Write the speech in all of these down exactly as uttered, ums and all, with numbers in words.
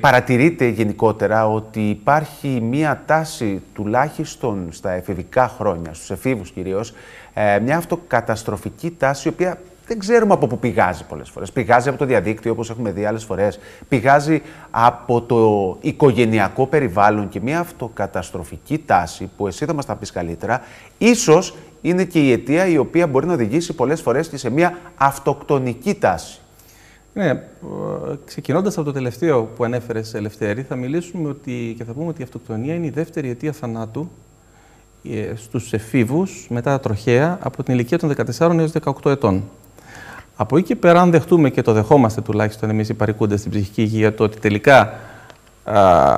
Παρατηρείται γενικότερα ότι υπάρχει μία τάση, τουλάχιστον στα εφηβικά χρόνια, στους εφήβους κυρίως, ε, μια αυτοκαταστροφική τάση, η οποία δεν ξέρουμε από πού πηγάζει πολλές φορές. Πηγάζει από το διαδίκτυο, όπως έχουμε δει άλλες φορές. Πηγάζει από το οικογενειακό περιβάλλον και μια αυτοκαταστροφική τάση, που εσύ θα μας τα πεις καλύτερα, ίσως είναι και η αιτία η οποία μπορεί να οδηγήσει πολλές φορές και σε μια αυτοκτονική τάση. Ναι, ξεκινώντας από το τελευταίο που ανέφερες, Ελευθέρη, θα μιλήσουμε ότι, και θα πούμε ότι η αυτοκτονία είναι η δεύτερη αιτία θανάτου στους εφήβους μετά τα τροχαία από την ηλικία των δεκατεσσάρων έως δεκαοκτώ ετών. Από εκεί και πέρα, αν δεχτούμε και το δεχόμαστε τουλάχιστον εμείς οι παρικούντες στην ψυχική υγεία, το ότι τελικά α,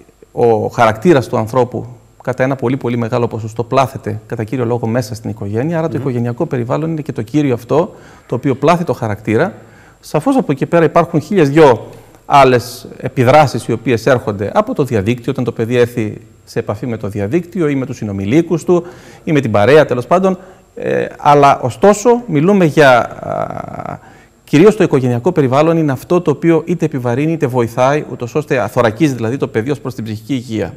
ο χαρακτήρας του ανθρώπου κατά ένα πολύ πολύ μεγάλο ποσοστό πλάθεται κατά κύριο λόγο μέσα στην οικογένεια, άρα mm-hmm. το οικογενειακό περιβάλλον είναι και το κύριο αυτό το οποίο πλάθει το χαρακτήρα. Σαφώς από εκεί πέρα υπάρχουν χίλιες δυο άλλες επιδράσεις οι οποίες έρχονται από το διαδίκτυο, όταν το παιδί έρθει σε επαφή με το διαδίκτυο ή με τους συνομιλίκους του ή με την παρέα τέλος πάντων. Ε, αλλά ωστόσο μιλούμε για α, κυρίως το οικογενειακό περιβάλλον είναι αυτό το οποίο είτε επιβαρύνει είτε βοηθάει, ούτως ώστε αθωρακίζει δηλαδή το παιδί ως προς την ψυχική υγεία.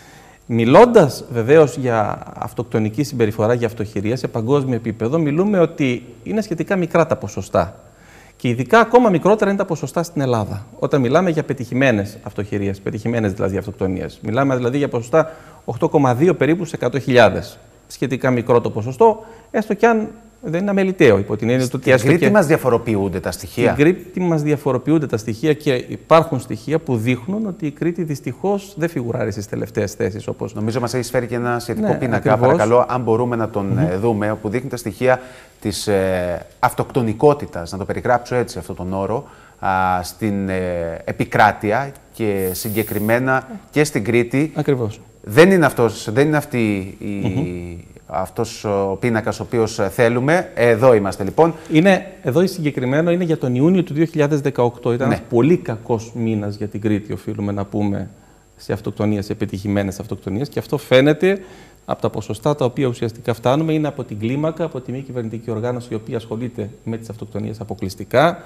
Μιλώντας βεβαίως για αυτοκτονική συμπεριφορά, για αυτοχειρία σε παγκόσμιο επίπεδο, μιλούμε ότι είναι σχετικά μικρά τα ποσοστά. Και ειδικά ακόμα μικρότερα είναι τα ποσοστά στην Ελλάδα. Όταν μιλάμε για πετυχημένες αυτοχειρίες, πετυχημένες δηλαδή αυτοκτονίες. Μιλάμε δηλαδή για ποσοστά οκτώ κόμμα δύο περίπου σε εκατό χιλιάδες. Σχετικά μικρό το ποσοστό, έστω κι αν δεν είναι αμεληταίο. Υπό την έννοια ότι στην Κρήτη και... μας διαφοροποιούνται τα στοιχεία. Στην Κρήτη μας διαφοροποιούνται τα στοιχεία και υπάρχουν στοιχεία που δείχνουν ότι η Κρήτη δυστυχώς δεν φιγουράρει στις τελευταίες θέσεις. Όπως... Νομίζω μας έχει φέρει και ένα σχετικό ναι, πίνακα. ακριβώς. Παρακαλώ, αν μπορούμε να τον Mm-hmm. δούμε, όπου δείχνει τα στοιχεία της ε, αυτοκτονικότητας, να το περιγράψω έτσι αυτόν τον όρο, α, στην ε, επικράτεια και συγκεκριμένα και στην Κρήτη. Ακριβώς. Δεν είναι, αυτός, δεν είναι αυτή η, mm-hmm. αυτός ο πίνακας ο οποίος θέλουμε. Εδώ είμαστε λοιπόν. Είναι, εδώ συγκεκριμένο είναι για τον Ιούνιο του δύο χιλιάδες δεκαοκτώ. Ήταν ναι. ένας πολύ κακός μήνας για την Κρήτη, οφείλουμε να πούμε, σε αυτοκτονίες, σε επιτυχημένες αυτοκτονίες. Και αυτό φαίνεται από τα ποσοστά τα οποία ουσιαστικά φτάνουμε. Είναι από την κλίμακα, από τη μη κυβερνητική οργάνωση η οποία ασχολείται με τις αυτοκτονίες αποκλειστικά.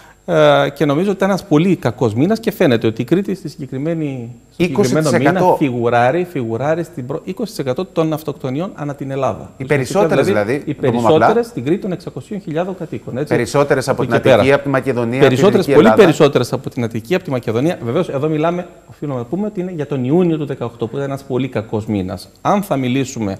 Και νομίζω ότι ήταν ένας πολύ κακός μήνας και φαίνεται ότι η Κρήτη στη συγκεκριμένη, στο συγκεκριμένο μήνα φιγουράρει, φιγουράρει στην προ... είκοσι τοις εκατό των αυτοκτονιών ανά την Ελλάδα. Οι περισσότερες δηλαδή, δηλαδή οι περισσότερες στην Κρήτη των εξακοσίων χιλιάδων κατοίκων. Έτσι. Περισσότερες από, από την Αττική, από τη Μακεδονία, περισσότερες, από τη πολύ περισσότερες από την Αττική, από τη Μακεδονία. Βεβαίως, εδώ μιλάμε, οφείλουμε να πούμε ότι είναι για τον Ιούνιο του δύο χιλιάδες δεκαοκτώ, που ήταν ένας πολύ κακός μήνας. Αν θα μιλήσουμε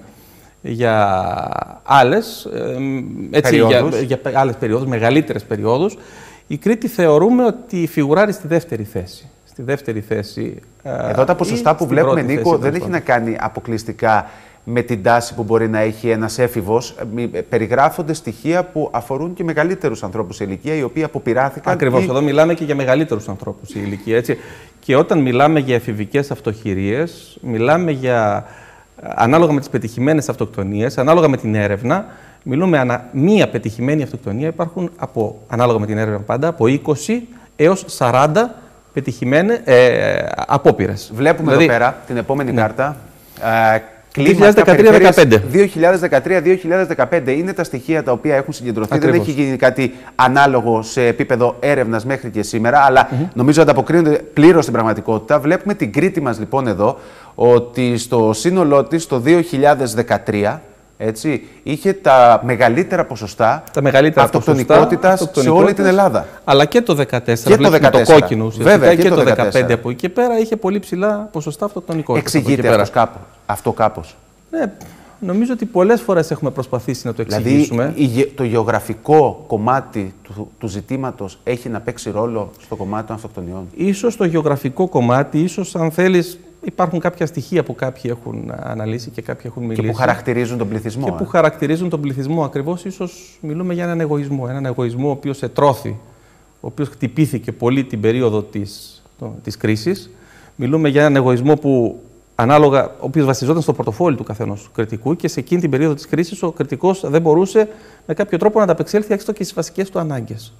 για άλλες, έτσι, για, για άλλες περιόδους, μεγαλύτερες περιόδους, η Κρήτη θεωρούμε ότι φιγουράρει στη δεύτερη θέση. Στη δεύτερη θέση. Εδώ τα ποσοστά που βλέπουμε, Νίκο, δεν έχει να κάνει αποκλειστικά με την τάση που μπορεί να έχει ένας έφηβος. Περιγράφονται στοιχεία που αφορούν και μεγαλύτερους ανθρώπους σε ηλικία, οι οποίοι αποπειράθηκαν. Ακριβώς. Ή... Εδώ μιλάμε και για μεγαλύτερους ανθρώπους σε ηλικία. Έτσι. Και όταν μιλάμε για εφηβικές αυτοχειρίες, μιλάμε για ανάλογα με τις πετυχημένες αυτοκτονίες, ανάλογα με την έρευνα. Μιλούμε ανα μία πετυχημένη αυτοκτονία, υπάρχουν από, ανάλογα με την έρευνα πάντα, από είκοσι έως σαράντα πετυχημένες ε, απόπειρες. Βλέπουμε δηλαδή, εδώ πέρα την επόμενη ναι. κάρτα. Ε, δύο χιλιάδες δεκατρία δεκαπέντε. δύο χιλιάδες δεκατρία δύο χιλιάδες δεκαπέντε είναι τα στοιχεία τα οποία έχουν συγκεντρωθεί. Ακριβώς. Δεν έχει γίνει κάτι ανάλογο σε επίπεδο έρευνας μέχρι και σήμερα, αλλά mm-hmm. νομίζω ανταποκρίνονται πλήρως στην πραγματικότητα. Βλέπουμε την Κρήτη μας λοιπόν εδώ, ότι στο σύνολό της το δύο χιλιάδες δεκατρία έτσι, είχε τα μεγαλύτερα ποσοστά αυτοκτονικότητας σε όλη την Ελλάδα. Αλλά και το δεκατέσσερα, και το, δεκατέσσερα. Το κόκκινο ουσιαστικά. Βέβαια, και, και το, το δεκαπέντε από εκεί και πέρα είχε πολύ ψηλά ποσοστά αυτοκτονικότητας. Εξηγείται αυτός κάπως, αυτό κάπως. Ναι, νομίζω ότι πολλές φορές έχουμε προσπαθήσει να το εξηγήσουμε. Δηλαδή, το γεωγραφικό κομμάτι του, του ζητήματος έχει να παίξει ρόλο στο κομμάτι των αυτοκτονιών. Ίσως το γεωγραφικό κομμάτι, ίσως αν θέλεις. Υπάρχουν κάποια στοιχεία που κάποιοι έχουν αναλύσει και κάποιοι έχουν μιλήσει. Και που χαρακτηρίζουν τον πληθυσμό. Και ε? που χαρακτηρίζουν τον πληθυσμό. Ακριβώς, ίσως μιλούμε για έναν εγωισμό. Έναν εγωισμό ο οποίος ετρώθη, ο οποίος χτυπήθηκε πολύ την περίοδο της, το, της κρίσης. Μιλούμε για έναν εγωισμό που ανάλογα, ο οποίος βασιζόταν στο πορτοφόλι του καθενός κριτικού και σε εκείνη την περίοδο της κρίσης ο κριτικός δεν μπορούσε με κάποιο τρόπο να ανταπεξέλθει έστω και στις βασικές του ανάγκες.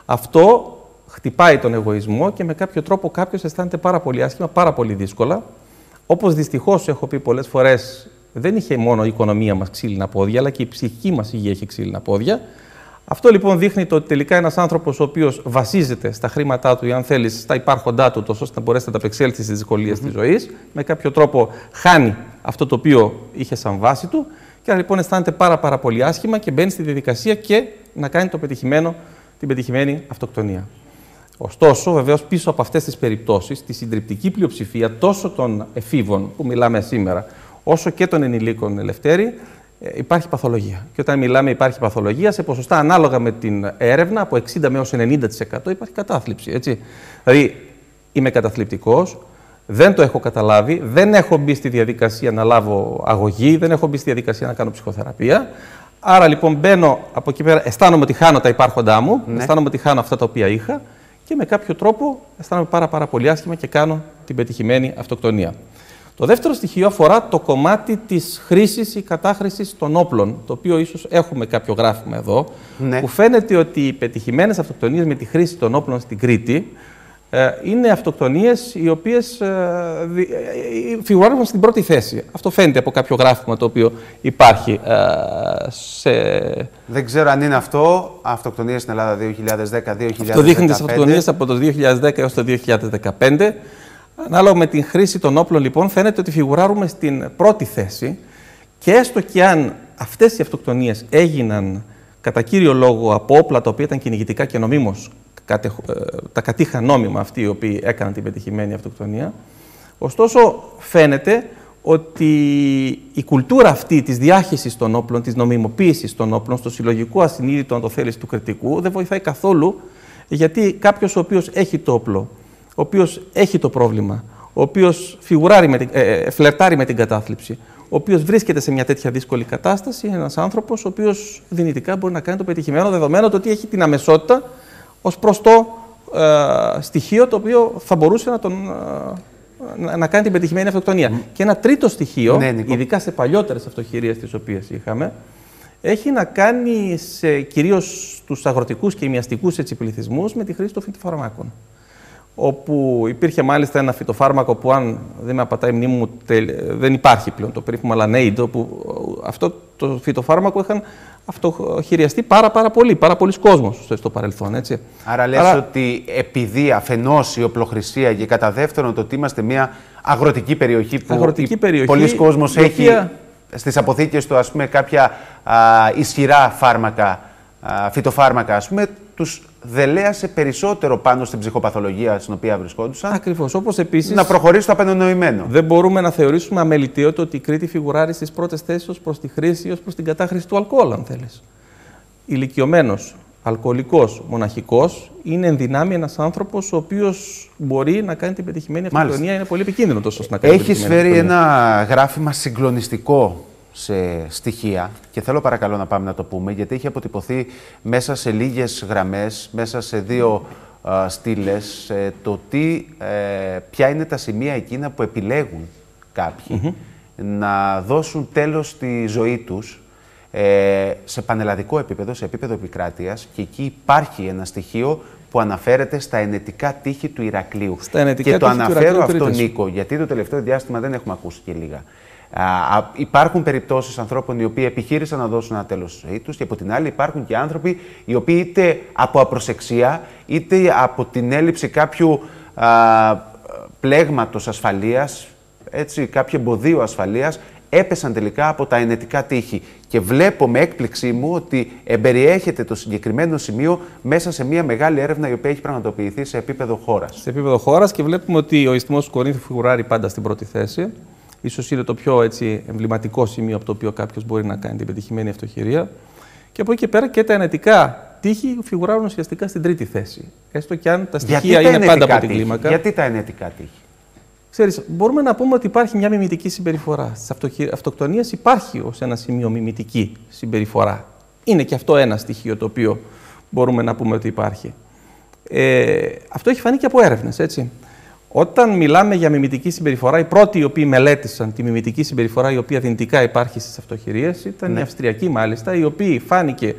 Αυτό χτυπάει τον εγωισμό και με κάποιο τρόπο κάποιος αισθάνεται πάρα πολύ άσχημα, πάρα πολύ δύσκολα. Όπως δυστυχώς έχω πει πολλές φορές, δεν είχε μόνο η οικονομία μας ξύλινα πόδια, αλλά και η ψυχική μας υγεία έχει ξύλινα πόδια. Αυτό λοιπόν δείχνει το ότι τελικά ένας άνθρωπος ο οποίος βασίζεται στα χρήματά του ή αν θέλεις στα υπάρχοντά του, τόσο ώστε να μπορέσει να ανταπεξέλθει στις δυσκολίες mm-hmm. της ζωής, με κάποιο τρόπο χάνει αυτό το οποίο είχε σαν βάση του και άρα λοιπόν αισθάνεται πάρα, πάρα πολύ άσχημα και μπαίνει στη διαδικασία και να κάνει το πετυχημένο, την πετυχημένη αυτοκτονία. Ωστόσο, βεβαίως, πίσω από αυτές τις περιπτώσεις, τη συντριπτική πλειοψηφία τόσο των εφήβων που μιλάμε σήμερα, όσο και των ενηλίκων, Ελευθέρη, υπάρχει παθολογία. Και όταν μιλάμε υπάρχει παθολογία, σε ποσοστά ανάλογα με την έρευνα, από εξήντα έως ενενήντα τοις εκατό υπάρχει κατάθλιψη. Έτσι. Δηλαδή, είμαι καταθλιπτικός, δεν το έχω καταλάβει, δεν έχω μπει στη διαδικασία να λάβω αγωγή, δεν έχω μπει στη διαδικασία να κάνω ψυχοθεραπεία. Άρα λοιπόν μπαίνω από εκεί πέρα, αισθάνομαι ότι χάνω τα υπάρχοντά μου, ναι. αισθάνομαι ότι χάνω αυτά τα οποία είχα και με κάποιο τρόπο αισθάνομαι πάρα, πάρα πολύ άσχημα και κάνω την πετυχημένη αυτοκτονία. Το δεύτερο στοιχείο αφορά το κομμάτι της χρήσης ή κατάχρησης των όπλων, το οποίο ίσως έχουμε κάποιο γράφημα εδώ, ναι. που φαίνεται ότι οι πετυχημένες αυτοκτονίες με τη χρήση των όπλων στην Κρήτη ε, είναι αυτοκτονίες οι οποίες ε, δι, ε, φιγουράρουν στην πρώτη θέση. Αυτό φαίνεται από κάποιο γράφημα το οποίο υπάρχει ε, σε... Δεν ξέρω αν είναι αυτό, αυτοκτονίες στην Ελλάδα δύο χιλιάδες δέκα δύο χιλιάδες δεκαπέντε. Αυτό δείχνει τις αυτοκτονίες από το δύο χιλιάδες δέκα έως το δύο χιλιάδες δεκαπέντε. Ανάλογα με την χρήση των όπλων, λοιπόν, φαίνεται ότι φιγουράρουμε στην πρώτη θέση και έστω και αν αυτές οι αυτοκτονίες έγιναν κατά κύριο λόγο από όπλα τα οποία ήταν κυνηγητικά και νομίμως τα κατήχαν νόμιμα αυτοί οι οποίοι έκαναν την πετυχημένη αυτοκτονία, ωστόσο φαίνεται ότι η κουλτούρα αυτή της διάχυσης των όπλων, της νομιμοποίησης των όπλων, στο συλλογικό ασυνείδητο, αν το θέλεις, του κριτικού, δεν βοηθάει καθόλου, γιατί κάποιος ο οποίος έχει το όπλο, ο οποίος έχει το πρόβλημα, ο οποίος φιγουράρει με την, ε, φλερτάρει με την κατάθλιψη, ο οποίος βρίσκεται σε μια τέτοια δύσκολη κατάσταση, είναι ένας άνθρωπος ο οποίος δυνητικά μπορεί να κάνει το πετυχημένο, δεδομένο το ότι έχει την αμεσότητα ως προς το ε, στοιχείο το οποίο θα μπορούσε να, τον, ε, να, να κάνει την πετυχημένη αυτοκτονία. Mm. Και ένα τρίτο στοιχείο, ναι, ειδικά σε παλιότερες αυτοχειρίες τις οποίες είχαμε, έχει να κάνει σε, κυρίως στους αγροτικούς και ημιαστικούς πληθυσμούς με τη χρήση των φυτοφαρμάκων. Όπου υπήρχε μάλιστα ένα φυτοφάρμακο που, αν δεν με απατάει η μνήμη μου, δεν υπάρχει πλέον, το περίφημο Lanaid, όπου αυτό το φυτοφάρμακο είχαν αυτοχειριαστεί πάρα, πάρα πολύ, πάρα πολλοί κόσμος στο παρελθόν. Έτσι. Άρα λες Άρα... ότι επειδή αφενός η οπλοχρησία και κατά δεύτερον το ότι είμαστε μια αγροτική περιοχή που αγροτική περιοχή, πολλοί κόσμος οποία... έχει στις αποθήκες του, ας πούμε, κάποια α, ισχυρά φάρμακα, α, φυτοφάρμακα, ας πούμε, τους δελέασε περισσότερο πάνω στην ψυχοπαθολογία στην οποία βρισκόντουσαν. Ακριβώς. Όπως επίσης. Να προχωρήσει το απενονοημένο. Δεν μπορούμε να θεωρήσουμε αμεληταίο το ότι η Κρήτη φιγουράρει στις πρώτες θέσεις ως προς τη χρήση ή ως προς την κατάχρηση του αλκοόλ, αν θέλεις. Ηλικιωμένος, αλκοολικός, μοναχικός, είναι εν δυνάμει ένας άνθρωπος ο οποίος μπορεί να κάνει την πετυχημένη αυτοκτονία. Είναι πολύ επικίνδυνο τόσο να κάνει. Έχεις φέρει ένα γράφημα συγκλονιστικό σε στοιχεία και θέλω παρακαλώ να πάμε να το πούμε, γιατί έχει αποτυπωθεί μέσα σε λίγες γραμμές, μέσα σε δύο α, στήλες, ε, το τι, ε, ποια είναι τα σημεία εκείνα που επιλέγουν κάποιοι mm-hmm. να δώσουν τέλος στη ζωή τους ε, σε πανελλαδικό επίπεδο, σε επίπεδο επικράτειας, και εκεί υπάρχει ένα στοιχείο που αναφέρεται στα ενετικά τείχη του Ηρακλείου. Και το αναφέρω αυτό, Νίκο, γιατί το τελευταίο διάστημα δεν έχουμε ακούσει και λίγα. Α, υπάρχουν περιπτώσεις ανθρώπων οι οποίοι επιχείρησαν να δώσουν ένα τέλος στη ζωή τους, και από την άλλη υπάρχουν και άνθρωποι οι οποίοι είτε από απροσεξία είτε από την έλλειψη κάποιου α, πλέγματος ασφαλείας, έτσι, κάποιο εμποδίο ασφαλείας, έπεσαν τελικά από τα ενετικά τείχη. Και βλέπω με έκπληξή μου ότι εμπεριέχεται το συγκεκριμένο σημείο μέσα σε μια μεγάλη έρευνα η οποία έχει πραγματοποιηθεί σε επίπεδο χώρας. Σε επίπεδο χώρας, και βλέπουμε ότι ο ισθμός του Κορίνθου φιγουράρει πάντα στην πρώτη θέση. Ίσως είναι το πιο, έτσι, εμβληματικό σημείο από το οποίο κάποιος μπορεί να κάνει την πετυχημένη αυτοχειρία. Και από εκεί και πέρα και τα ενετικά τείχη φιγουράρουν ουσιαστικά στην τρίτη θέση. Έστω και αν τα στοιχεία είναι πάντα από την κλίμακα. Γιατί τα ενετικά τείχη? Ξέρεις, μπορούμε να πούμε ότι υπάρχει μια μιμητική συμπεριφορά. Στις αυτοκτονίες υπάρχει ως ένα σημείο μιμητική συμπεριφορά. Είναι και αυτό ένα στοιχείο το οποίο μπορούμε να πούμε ότι υπάρχει. Ε, αυτό έχει φανεί και από έρευνες, έτσι. Όταν μιλάμε για μιμητική συμπεριφορά, οι πρώτοι οι οποίοι μελέτησαν τη μιμητική συμπεριφορά η οποία δυνητικά υπάρχει στις αυτοχειρίες ήταν ναι. οι Αυστριακοί, μάλιστα, οι οποίοι φάνηκε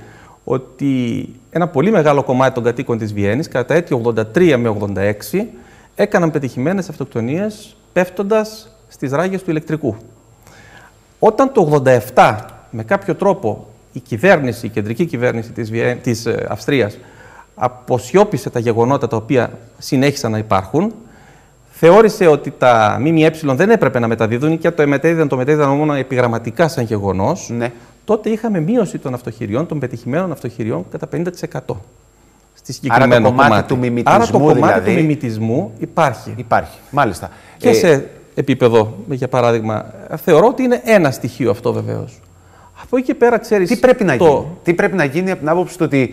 ότι ένα πολύ μεγάλο κομμάτι των κατοίκων της Βιέννης, κατά τα έτη ογδόντα τρία με ογδόντα έξι, έκαναν πετυχημένες αυτοκτονίες πέφτοντας στις ράγες του ηλεκτρικού. Όταν το ογδόντα επτά με κάποιο τρόπο η κυβέρνηση, η κεντρική κυβέρνηση της, Βιέ... της Αυστρίας αποσιώπησε τα γεγονότα τα οποία συνέχισαν να υπάρχουν, θεώρησε ότι τα ΜΜΕ δεν έπρεπε να μεταδίδουν και το μετέδιδαν, το μετέδιδαν μόνο επιγραμματικά σαν γεγονός, ναι. τότε είχαμε μείωση των αυτοχειριών, των πετυχημένων αυτοχειριών κατά πενήντα τοις εκατό. Στη Άρα το κομμάτι κομμάτι. του μιμητισμού, Άρα το κομμάτι δηλαδή, του μιμητισμού υπάρχει. Υπάρχει, μάλιστα. Και ε... σε επίπεδο, για παράδειγμα, θεωρώ ότι είναι ένα στοιχείο αυτό βεβαίως. Από εκεί και πέρα, ξέρεις... Τι πρέπει να το... γίνει, τι πρέπει να γίνει από την άποψη του ότι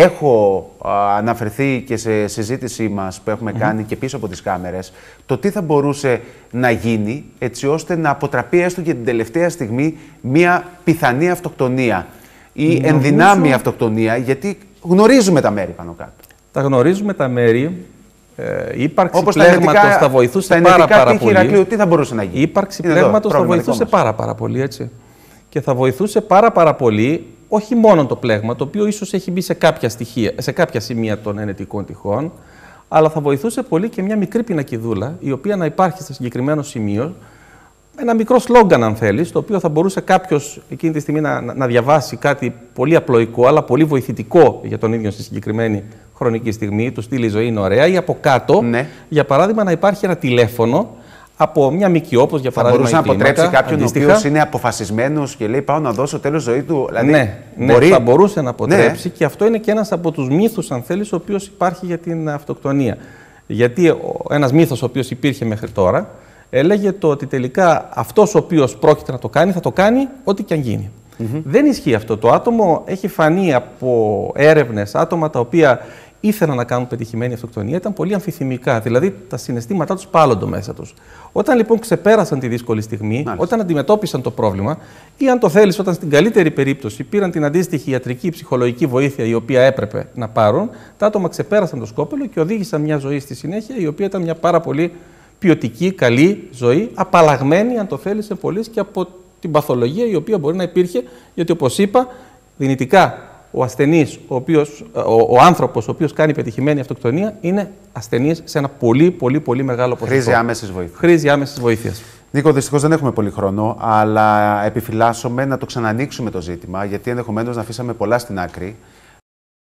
έχω α, αναφερθεί και σε συζήτησή μας που έχουμε mm-hmm. κάνει και πίσω από τις κάμερες, το τι θα μπορούσε να γίνει έτσι ώστε να αποτραπεί έστω και την τελευταία στιγμή μια πιθανή αυτοκτονία ή Νομίζω... ενδυνάμει αυτοκτονία, γιατί γνωρίζουμε τα μέρη πάνω κάτω. Τα γνωρίζουμε τα μέρη. Ε, η ύπαρξη Όπως πλέγματος θα βοηθούσε πάρα, πάρα πολύ. Ηρακλείου, τι θα μπορούσε να γίνει. Η ύπαρξη πλέγματος θα βοηθούσε πάρα, πάρα πολύ, έτσι. Και θα βοηθούσε πάρα, πάρα πολύ, όχι μόνο το πλέγμα, το οποίο ίσως έχει μπει σε κάποια, στοιχεία, σε κάποια σημεία των ενετικών τυχών, αλλά θα βοηθούσε πολύ και μια μικρή πινακιδούλα, η οποία να υπάρχει στο συγκεκριμένο σημείο, ένα μικρό σλόγγαν, αν θέλεις, το οποίο θα μπορούσε κάποιος εκείνη τη στιγμή να, να διαβάσει κάτι πολύ απλοϊκό, αλλά πολύ βοηθητικό για τον ίδιο στη συγκεκριμένη χρονική στιγμή, του στυλ «Η ζωή είναι ωραία», ή από κάτω, ναι. για παράδειγμα, να υπάρχει ένα τηλέφωνο από μια ΜΚΟ, όπως για παράδειγμα. Θα μπορούσε να αποτρέψει κάποιον αντίστοιχα. ο οποίος είναι αποφασισμένος και λέει: πάω να δώσω τέλος ζωή του. Δηλαδή, ναι, μπορεί... ναι, θα μπορούσε να αποτρέψει ναι. και αυτό είναι και ένας από τους μύθους, αν θέλεις, ο οποίος υπάρχει για την αυτοκτονία. Γιατί ένας μύθος ο οποίος υπήρχε μέχρι τώρα έλεγε το ότι τελικά αυτός ο οποίος πρόκειται να το κάνει, θα το κάνει ό,τι και αν γίνει. Mm-hmm. Δεν ισχύει αυτό. Το άτομο έχει φανεί από έρευνες, άτομα τα οποία ήθελαν να κάνουν πετυχημένη αυτοκτονία, ήταν πολύ αμφιθυμικά. Δηλαδή τα συναισθήματά τους πάλονται μέσα τους. Όταν λοιπόν ξεπέρασαν τη δύσκολη στιγμή, Μάλιστα. όταν αντιμετώπισαν το πρόβλημα, ή αν το θέλεις, όταν στην καλύτερη περίπτωση πήραν την αντίστοιχη ιατρική ή ψυχολογική βοήθεια η οποία έπρεπε να πάρουν, τα άτομα ξεπέρασαν το σκόπελο και οδήγησαν μια ζωή στη συνέχεια, η οποία ήταν μια πάρα πολύ ποιοτική, καλή ζωή, απαλλαγμένη, αν το θέλεις, σε πολλής και από την παθολογία η οποία μπορεί να υπήρχε, γιατί όπως είπα, δυνητικά ο ασθενής, ο, οποίος, ο, ο άνθρωπος ο οποίος κάνει πετυχημένη αυτοκτονία, είναι ασθενής σε ένα πολύ, πολύ, πολύ μεγάλο ποσοστό. Χρήζει άμεσης βοήθειας. Χρήζει άμεσης βοήθειας. Νίκο, δυστυχώς δεν έχουμε πολύ χρόνο, αλλά επιφυλάσσομαι να το ξανανοίξουμε το ζήτημα, γιατί ενδεχομένως να αφήσαμε πολλά στην άκρη.